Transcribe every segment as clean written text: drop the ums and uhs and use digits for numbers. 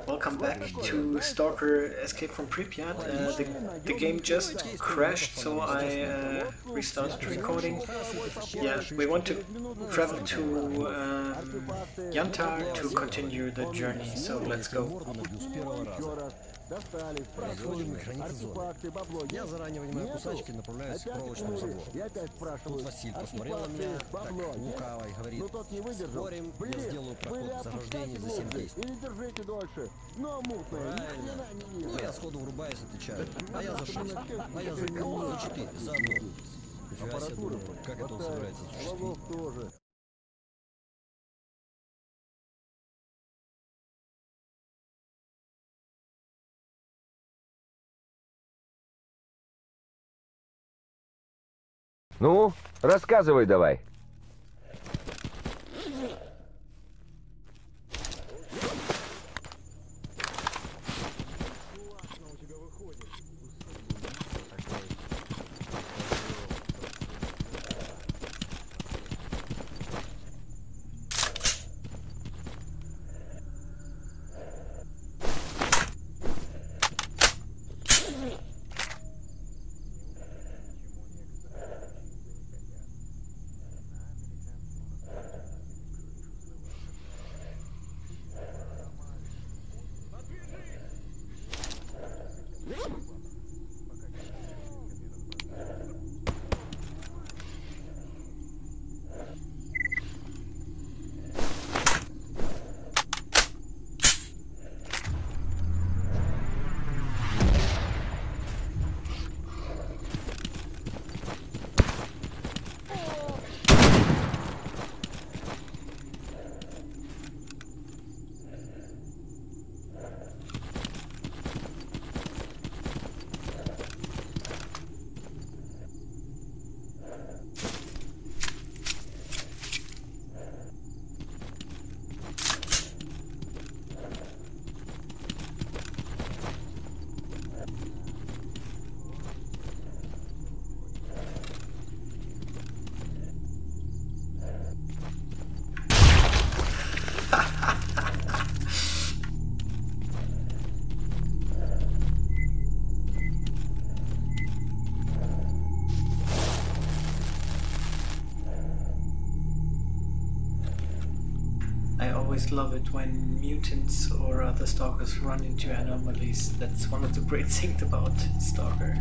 Welcome back to Stalker Escape from Pripyat. The game just crashed, so I restarted recording. Yeah, we want to travel to Yantar to continue the journey, so let's go. Проходим и хранится зона. Я заранее вынимаю кусачки и направляюсь к проволочному забору. Тут Василь посмотрел на меня так лукаво и говорит: спорим, я сделаю проход в заграждении за 7 действий. Правильно. Ну, я сходу врубаюсь, отвечаю. А я за 6. А я за 4. За одну. Нифига себе, думаю, как это он собирается осуществить. Ну, рассказывай давай. I always love it when mutants or other stalkers run into anomalies. That's one of the great things about Stalker.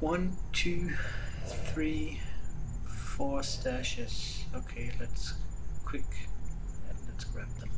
1, 2, 3, 4 stashes. Okay, let's grab them.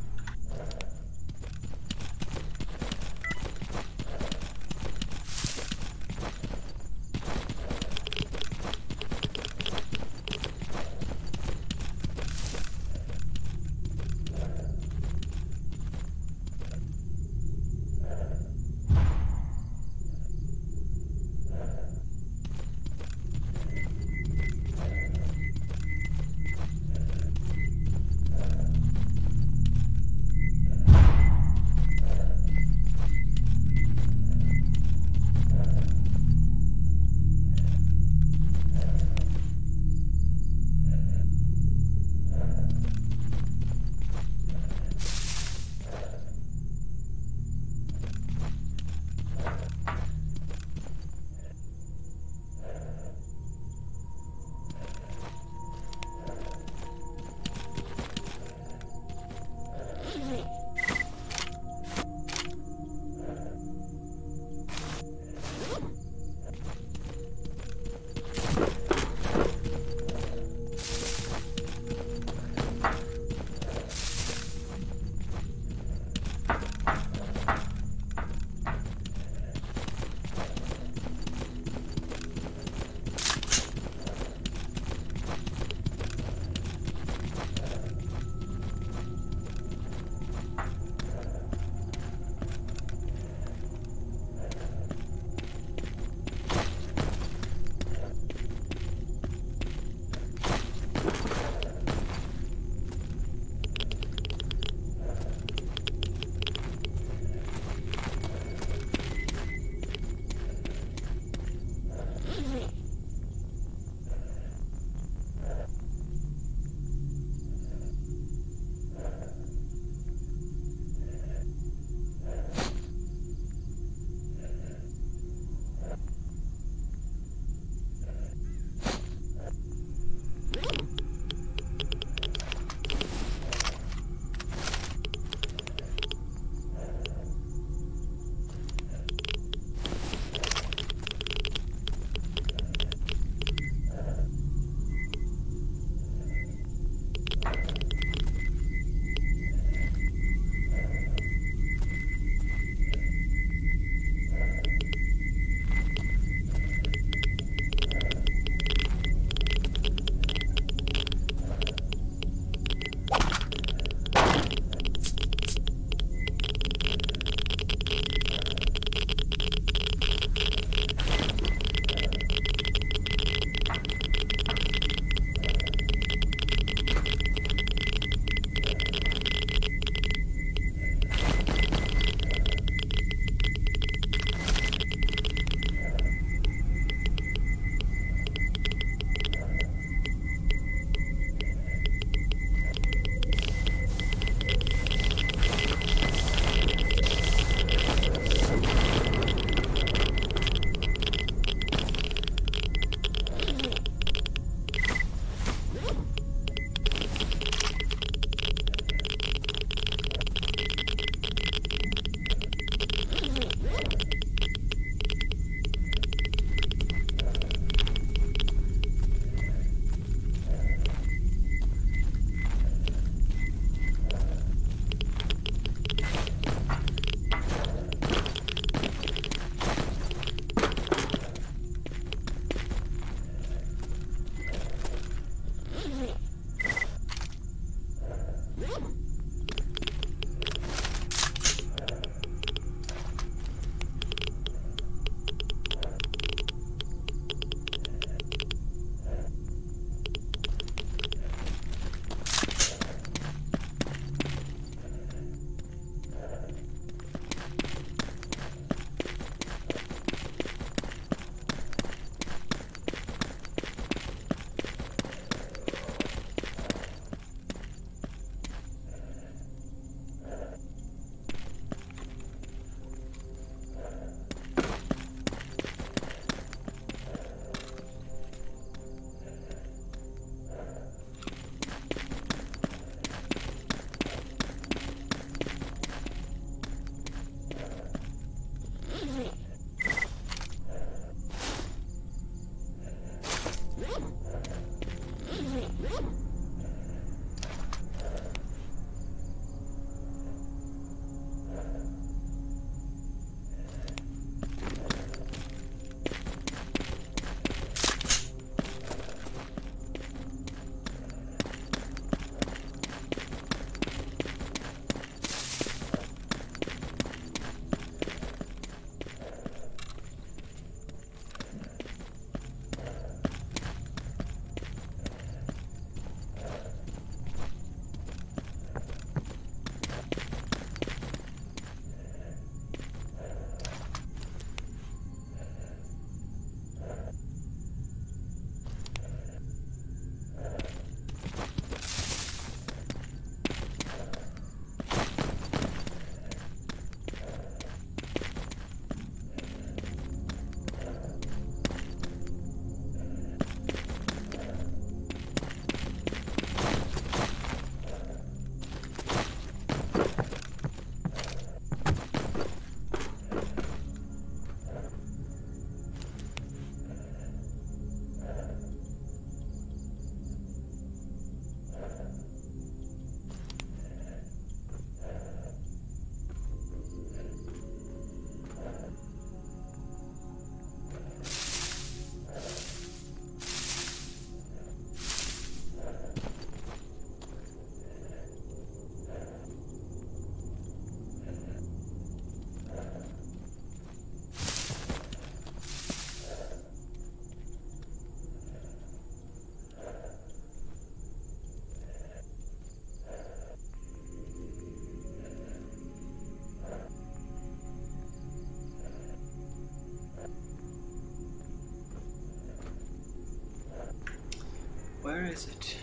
is it?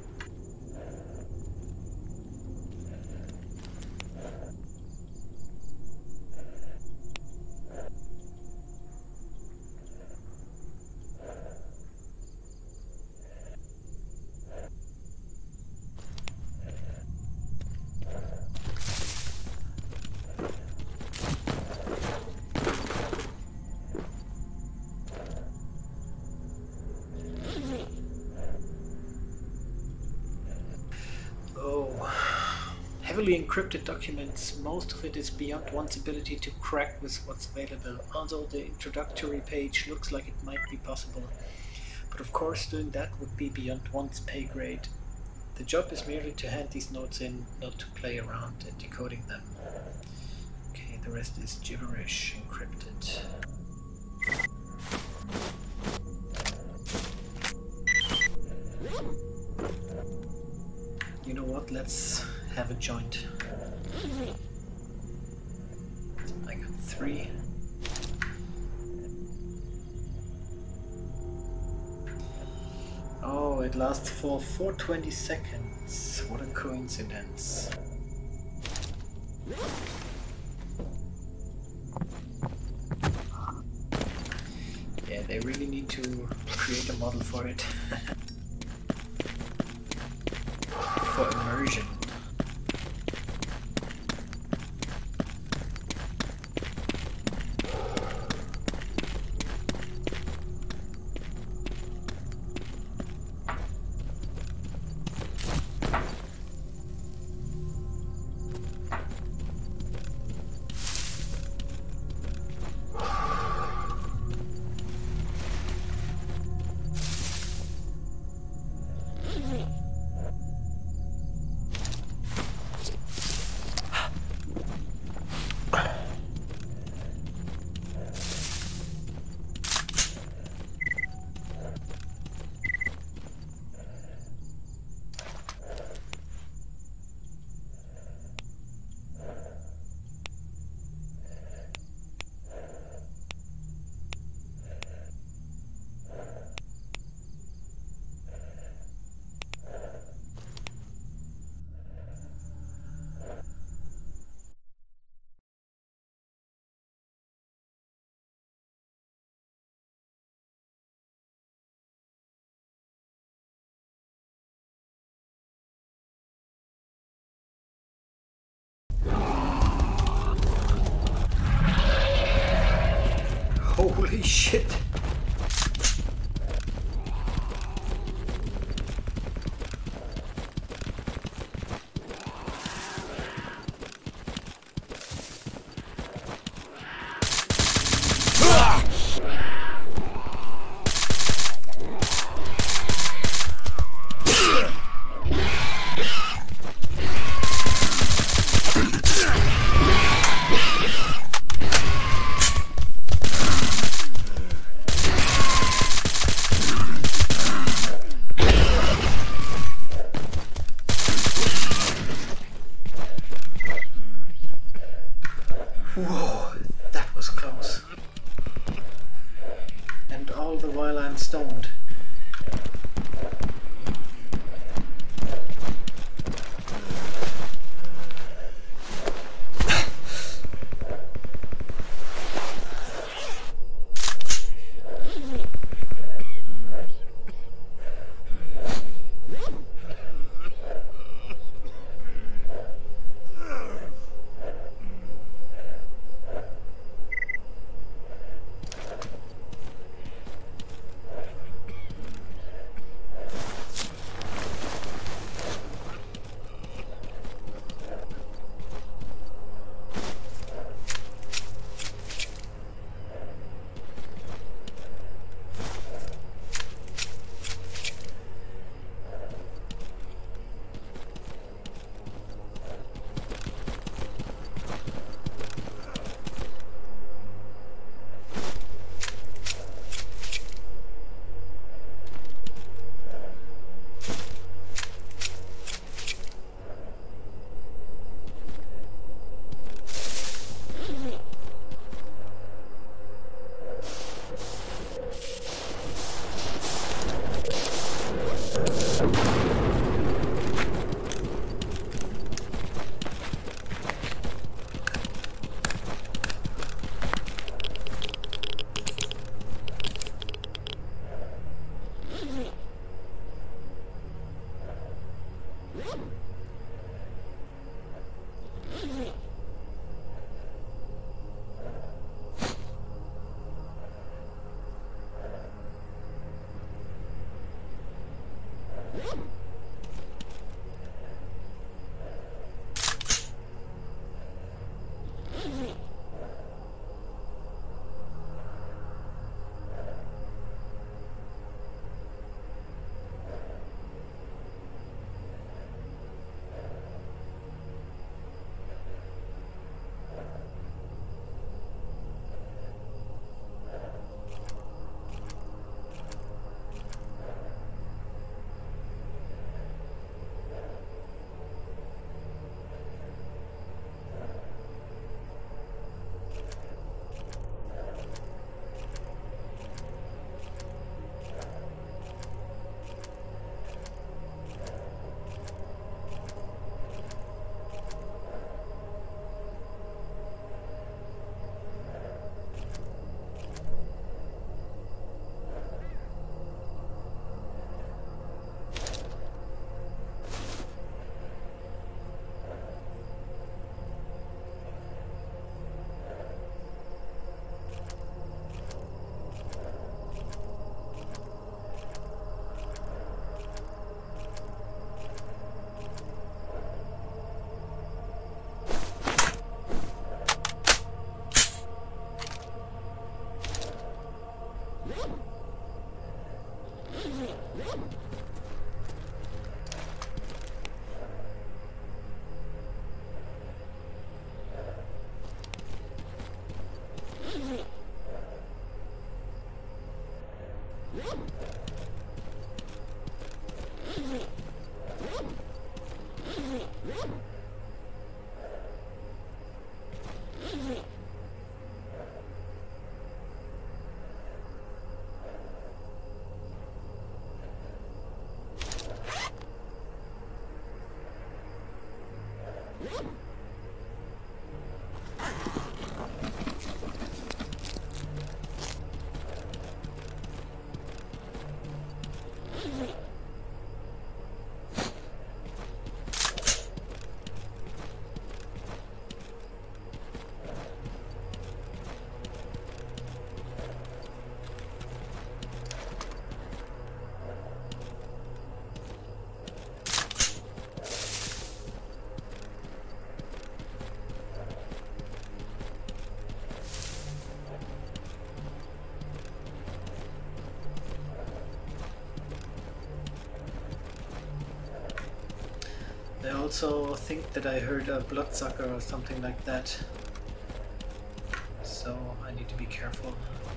Heavily encrypted documents, most of it is beyond one's ability to crack with what's available, although the introductory page looks like it might be possible. But of course doing that would be beyond one's pay grade. The job is merely to hand these notes in, not to play around and decoding them. Okay, the rest is gibberish encrypted. You know what, let's have a joint. I got 3. Oh, it lasts for 420 seconds. What a coincidence. Yeah, they really need to create a model for it. For immersion. Holy shit! also think that I heard a bloodsucker or something like that. So I need to be careful.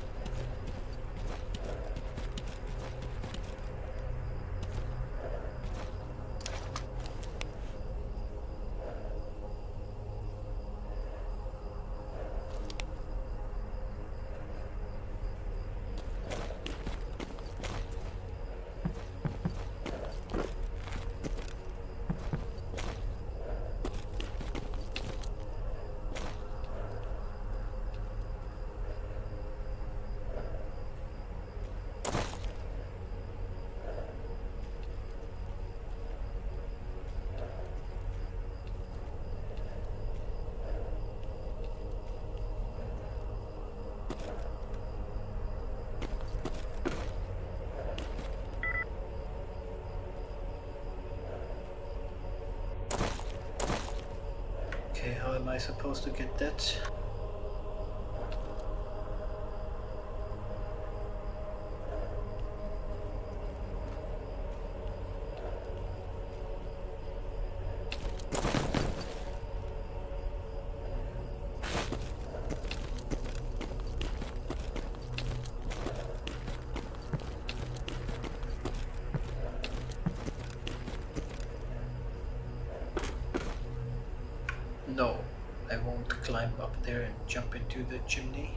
Okay, how am I supposed to get that? No, I won't climb up there and jump into the chimney.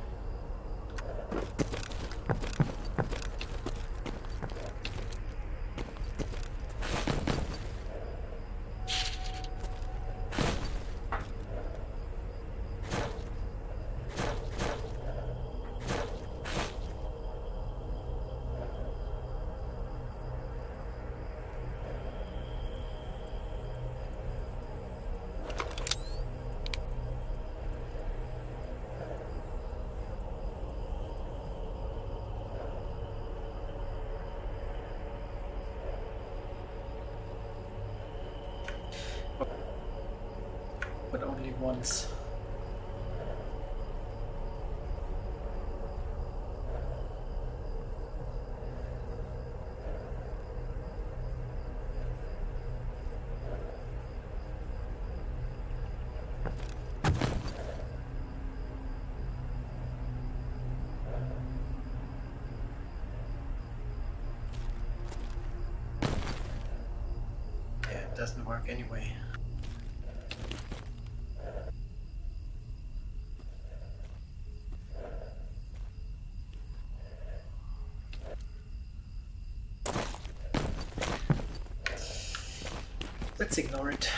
But only once. Yeah, it doesn't work anyway. Let's ignore it.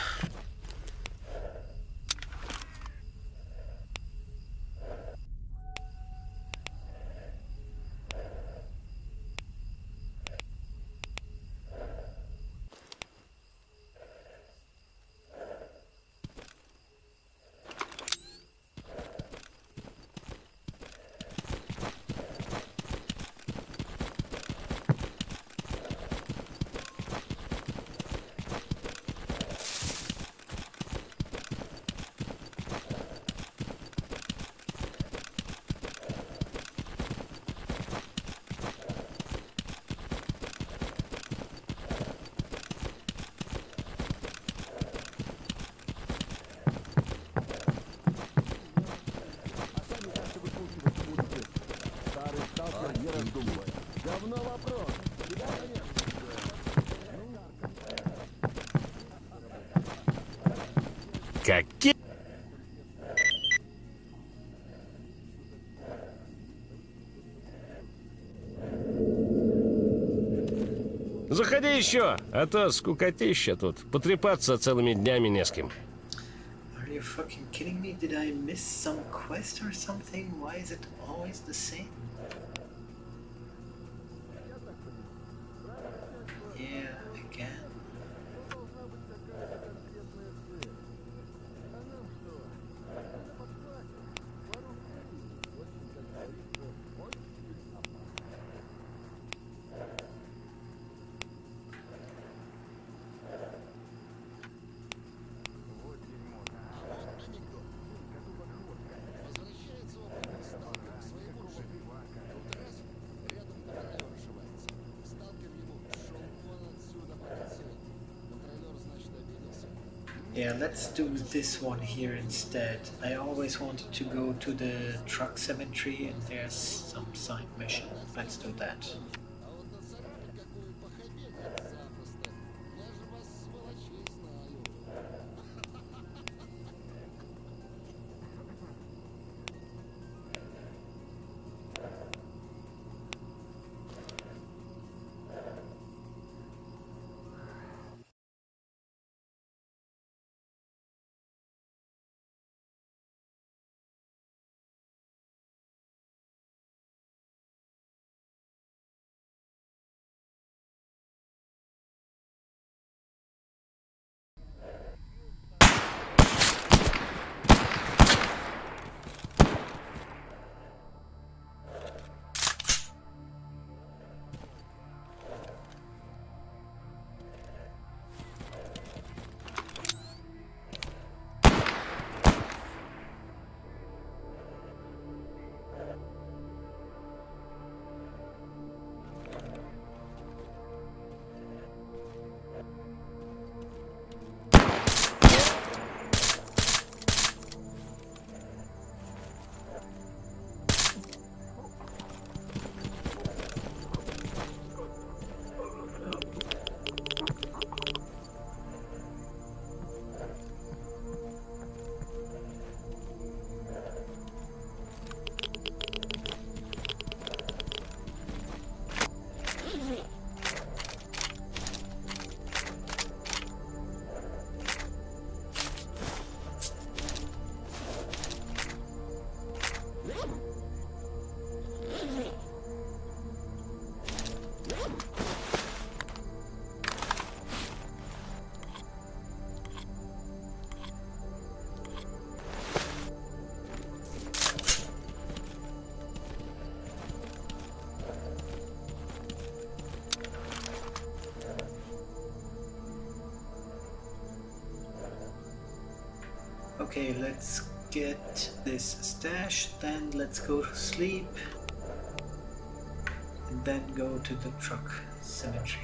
Какие? Заходи еще, а то скукотища тут. Потрепаться целыми днями не с кем. Are you fucking kidding me? Did I miss some quest or something? Why is it always the same? Yeah, again. Yeah, let's do this one here instead. I always wanted to go to the truck cemetery and there's some side mission. Let's do that. Okay, let's get this stash, then let's go to sleep, and then go to the truck cemetery.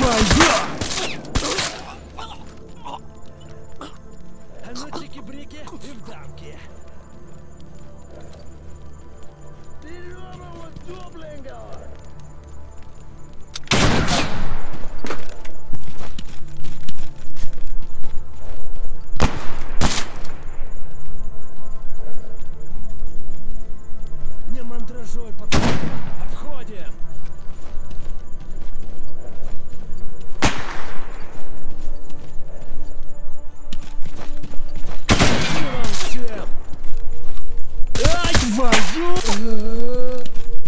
твою! А ну чики-брики и в дамки. Берем его, дубленьга! Не мандражуй, пацан! Обходим! Ай, твою!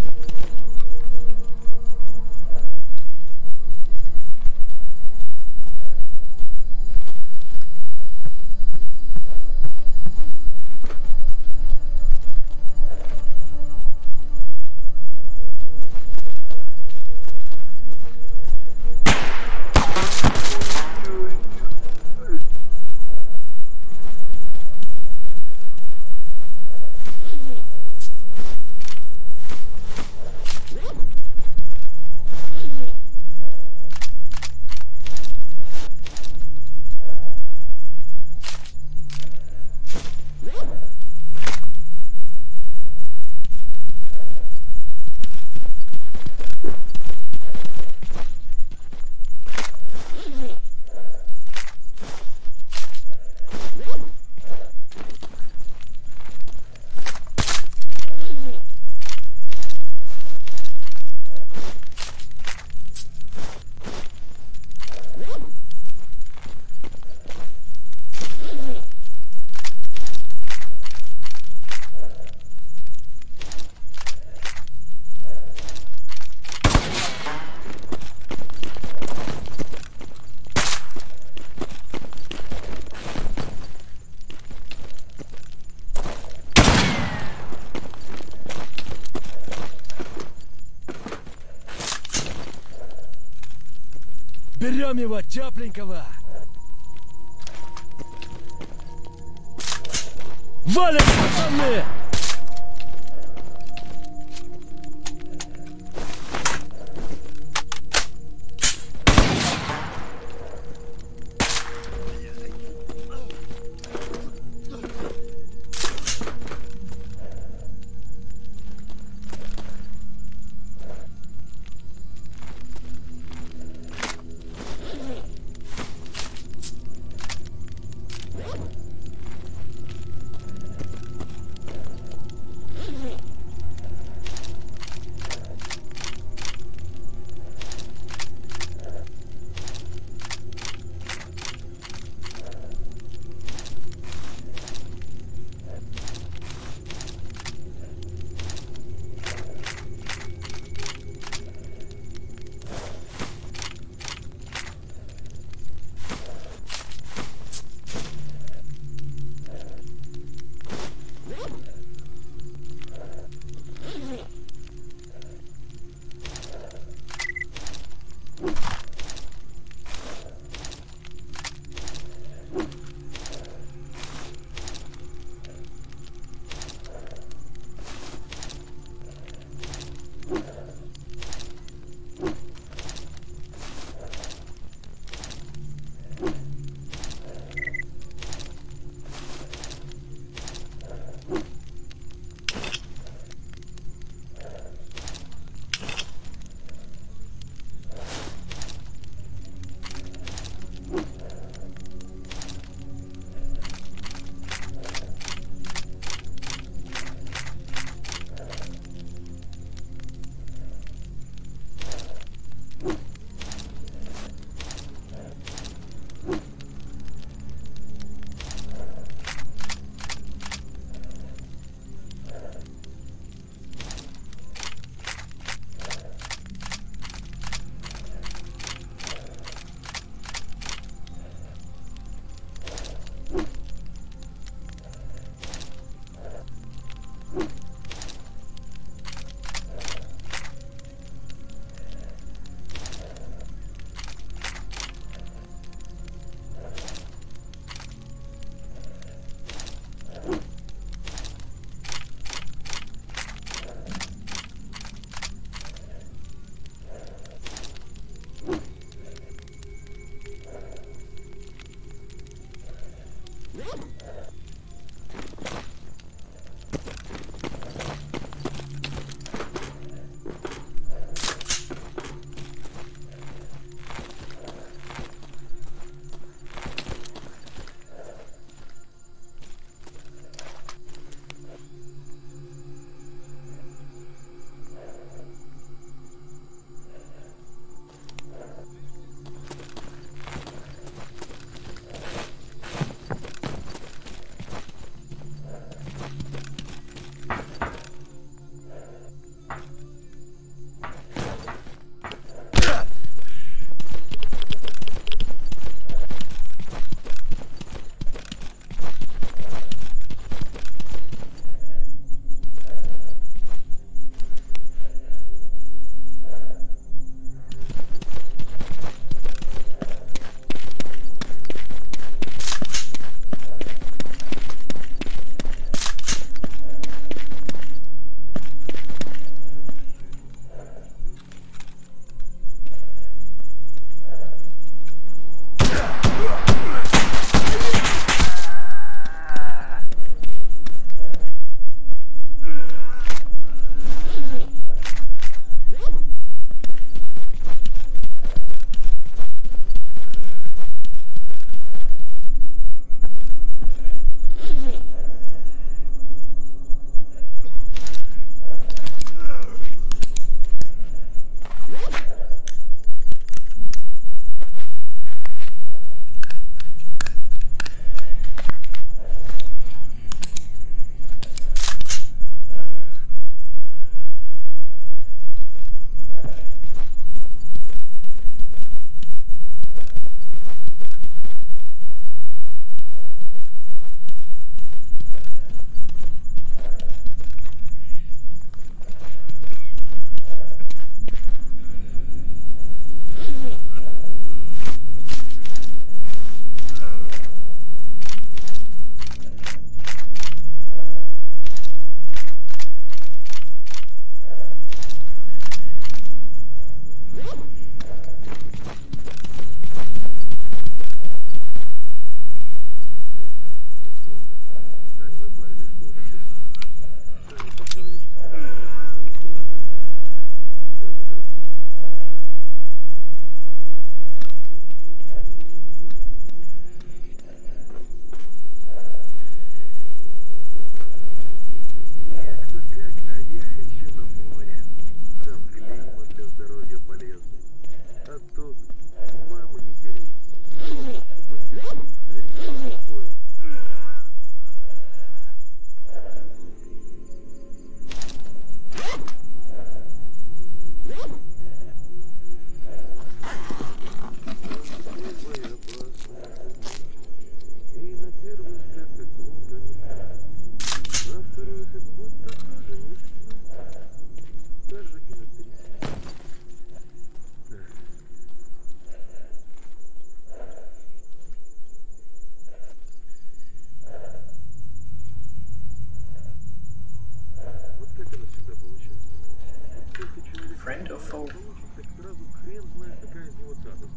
Берем его, тепленького! Валим, пацаны!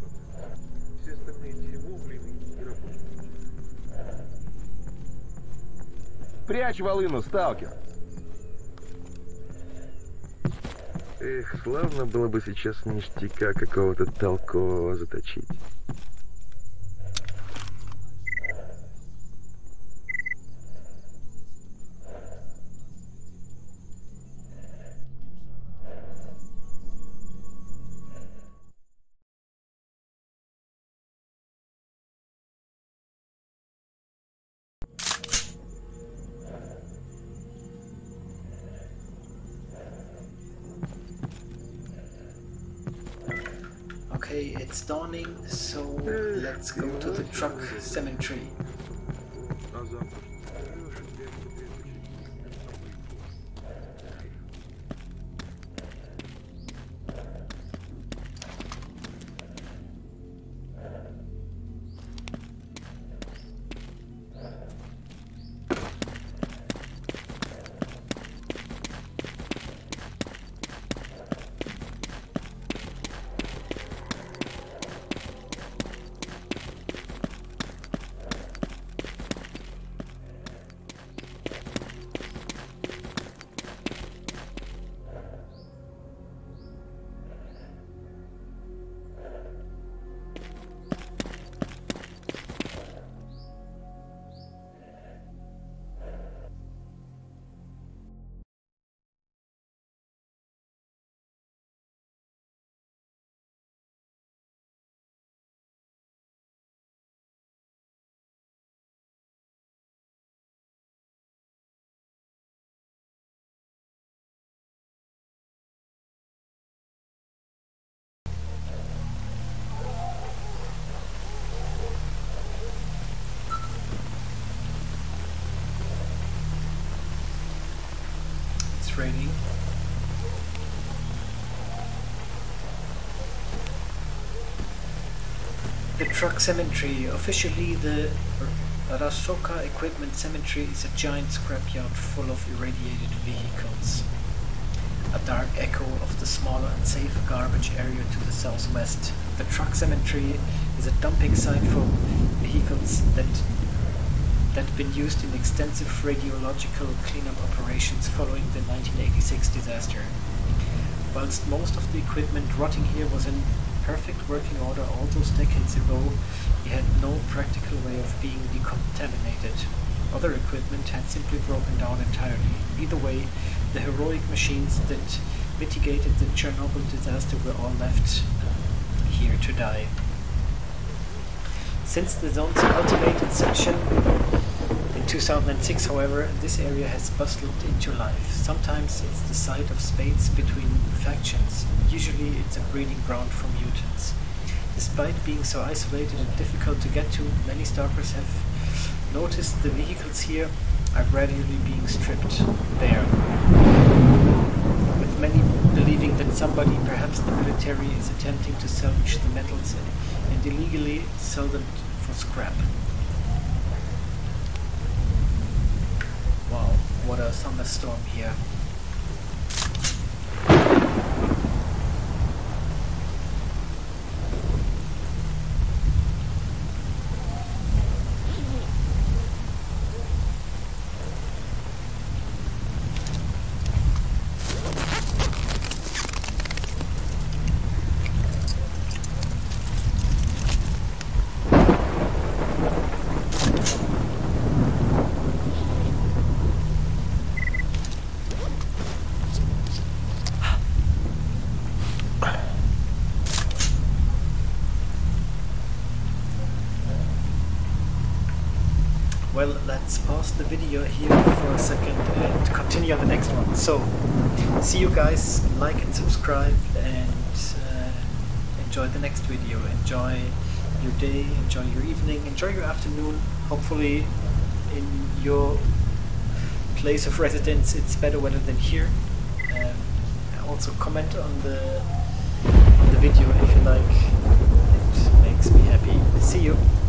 Все остальные все вовремя и работают. Прячь волыну, сталкер. Эх, славно было бы сейчас ништяка какого-то толкового заточить. Okay, it's dawning, so let's go to the truck cemetery. А завтра? It's raining. The truck cemetery. Officially, the Rasoka Equipment Cemetery is a giant scrapyard full of irradiated vehicles. A dark echo of the smaller and safer garbage area to the southwest. The truck cemetery is a dumping site for vehicles that had been used in extensive radiological cleanup operations following the 1986 disaster. Whilst most of the equipment rotting here was in perfect working order all those decades ago, it had no practical way of being decontaminated. Other equipment had simply broken down entirely. Either way, the heroic machines that mitigated the Chernobyl disaster were all left here to die. Since the zone's ultimate inception in 2006, however, this area has bustled into life. Sometimes it's the site of spades between factions. Usually it's a breeding ground for mutants. Despite being so isolated and difficult to get to, many stalkers have noticed the vehicles here are gradually being stripped bare, with many believing that somebody, perhaps the military, is attempting to salvage the metals and illegally sell them for scrap. Wow, what a thunderstorm here. Well, let's pause the video here for a second and continue on the next one. So, see you guys, like and subscribe, and enjoy the next video. Enjoy your day, enjoy your evening, enjoy your afternoon. Hopefully in your place of residence it's better weather than here. Also comment on the video if you like. It makes me happy. See you.